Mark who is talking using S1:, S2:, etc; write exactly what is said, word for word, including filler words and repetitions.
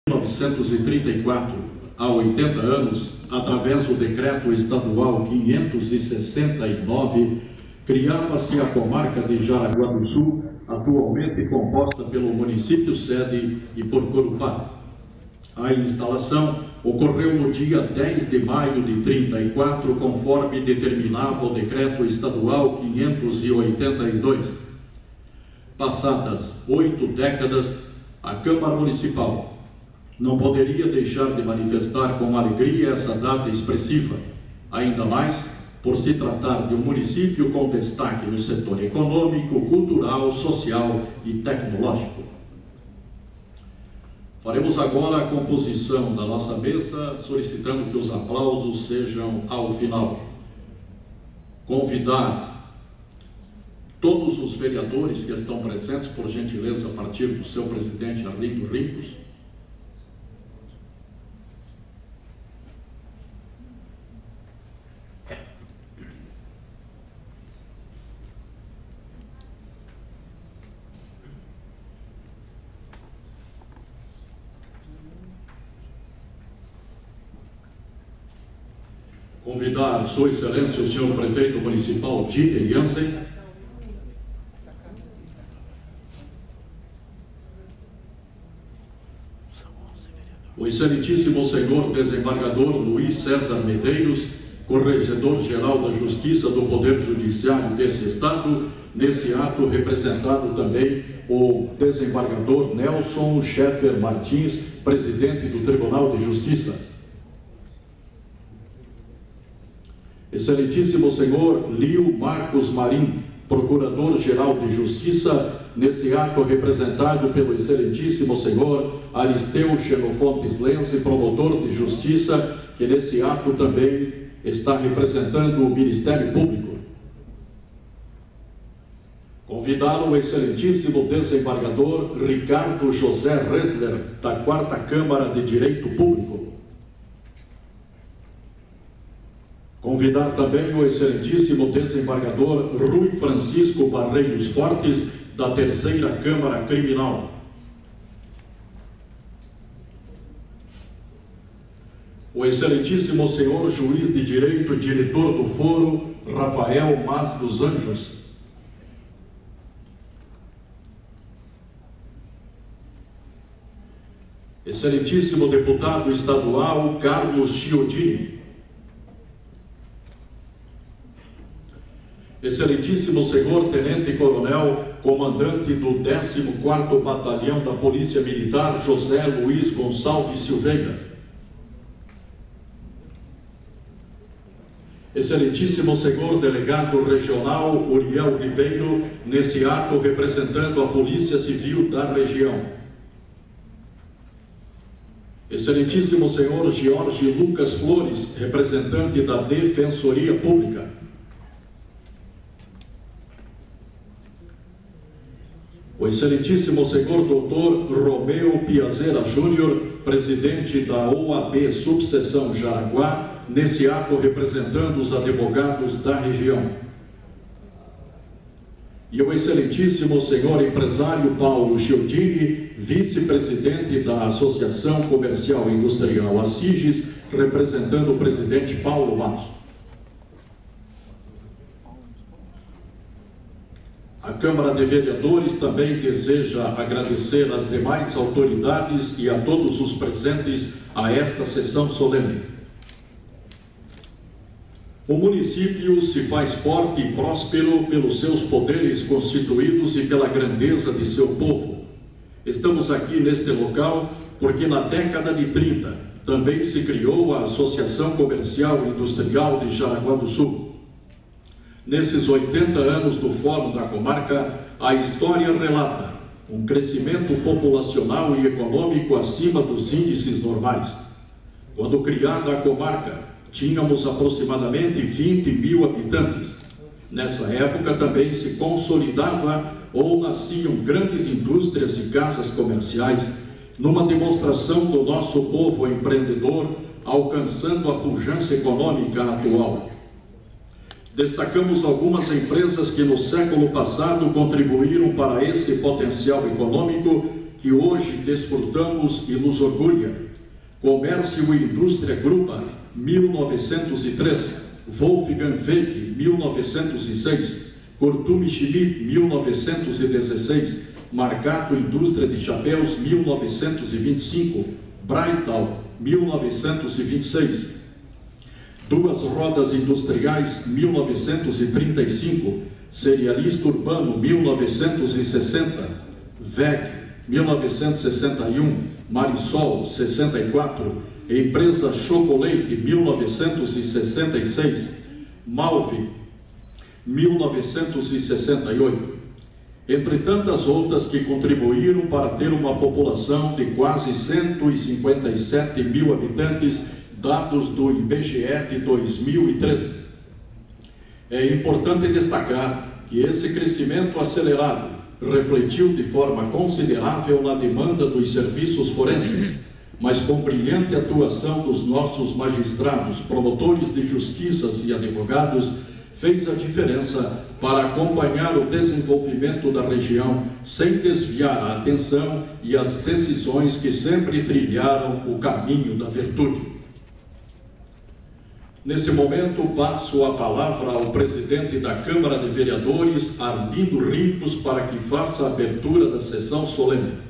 S1: mil novecentos e trinta e quatro a oitenta anos, através do Decreto Estadual quinhentos e sessenta e nove, criava-se a comarca de Jaraguá do Sul, atualmente composta pelo município sede e por Corupá. A instalação ocorreu no dia dez de maio de trinta e quatro, conforme determinava o Decreto Estadual quinhentos e oitenta e dois. Passadas oito décadas, a Câmara Municipal não poderia deixar de manifestar com alegria essa data expressiva, ainda mais por se tratar de um município com destaque no setor econômico, cultural, social e tecnológico. Faremos agora a composição da nossa mesa, solicitando que os aplausos sejam ao final. Convidar todos os vereadores que estão presentes, por gentileza, a partir do seu presidente Arlindo Rincos. Convidar Sua Excelência o senhor Prefeito Municipal Dieter Jansen, o Excelentíssimo Senhor Desembargador Luiz César Medeiros, Corregedor-Geral da Justiça do Poder Judiciário desse Estado, nesse ato representado também o Desembargador Nelson Schaeffer Martins, Presidente do Tribunal de Justiça. Excelentíssimo Senhor Lio Marcos Marim, Procurador-Geral de Justiça, nesse ato representado pelo Excelentíssimo Senhor Aristeu Xenofontes Lense, Promotor de Justiça, que nesse ato também está representando o Ministério Público. Convidar o Excelentíssimo Desembargador Ricardo José Resler, da quarta Câmara de Direito Público. Convidar também o Excelentíssimo Desembargador Rui Francisco Barreiros Fortes, da terceira Câmara Criminal. O Excelentíssimo Senhor Juiz de Direito, Diretor do Foro, Rafael Mas dos Anjos. Excelentíssimo Deputado Estadual Carlos Chiodini. Excelentíssimo Senhor Tenente Coronel, Comandante do décimo quarto Batalhão da Polícia Militar, José Luiz Gonçalves Silveira. Excelentíssimo Senhor Delegado Regional Uriel Ribeiro, nesse ato representando a Polícia Civil da região. Excelentíssimo Senhor Jorge Lucas Flores, representante da Defensoria Pública. O Excelentíssimo Senhor doutor Romeu Piazera Júnior, presidente da O A B Subseção Jaraguá, nesse ato representando os advogados da região. E o Excelentíssimo Senhor Empresário Paulo Chiodini, vice-presidente da Associação Comercial e Industrial Assiges, representando o presidente Paulo Matos. A Câmara de Vereadores também deseja agradecer às demais autoridades e a todos os presentes a esta sessão solene. O município se faz forte e próspero pelos seus poderes constituídos e pela grandeza de seu povo. Estamos aqui neste local porque na década de trinta também se criou a Associação Comercial e Industrial de Jaraguá do Sul. Nesses oitenta anos do Fórum da Comarca, a história relata um crescimento populacional e econômico acima dos índices normais. Quando criada a comarca, tínhamos aproximadamente vinte mil habitantes. Nessa época também se consolidava ou nasciam grandes indústrias e casas comerciais, numa demonstração do nosso povo empreendedor, alcançando a pujança econômica atual. Destacamos algumas empresas que no século passado contribuíram para esse potencial econômico, que que hoje desfrutamos e nos orgulha. Comércio e Indústria Grupa, mil novecentos e três, Wolfgang Weck, mil novecentos e seis, Kortumi Schmidt, mil novecentos e dezesseis, Marcato Indústria de Chapéus, mil novecentos e vinte e cinco, Braital, mil novecentos e vinte e seis, Duas Rodas Industriais, mil novecentos e trinta e cinco, Cerealista Urbano, mil novecentos e sessenta, V E C, mil novecentos e sessenta e um, Marisol, sessenta e quatro, Empresa Chocolate, mil novecentos e sessenta e seis, Malve, mil novecentos e sessenta e oito. Entre tantas outras que contribuíram para ter uma população de quase cento e cinquenta e sete mil habitantes, dados do I B G E de dois mil e treze. É importante destacar que esse crescimento acelerado refletiu de forma considerável na demanda dos serviços forenses, mas com brilhante atuação dos nossos magistrados, promotores de justiças e advogados, fez a diferença para acompanhar o desenvolvimento da região sem desviar a atenção e as decisões que sempre trilharam o caminho da virtude. Nesse momento, passo a palavra ao presidente da Câmara de Vereadores, Arlindo Rimpos, para que faça a abertura da sessão solene.